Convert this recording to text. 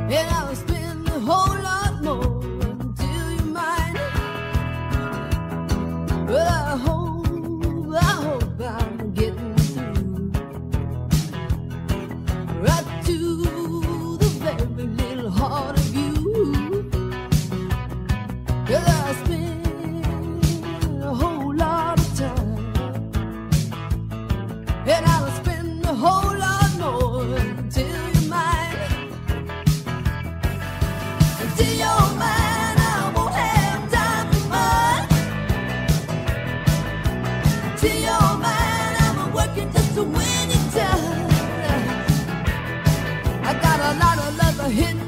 and I'll spend a whole lot more until you're mine. But I hope I'm getting through, right to the very little heart of you. 'Cause I spend a whole lot of time, and I'll spend a whole lot more until you're mine. Until you're mine, I won't have time for mine. Until you're mine, I'm working just to win your time. I got a lot of love hidden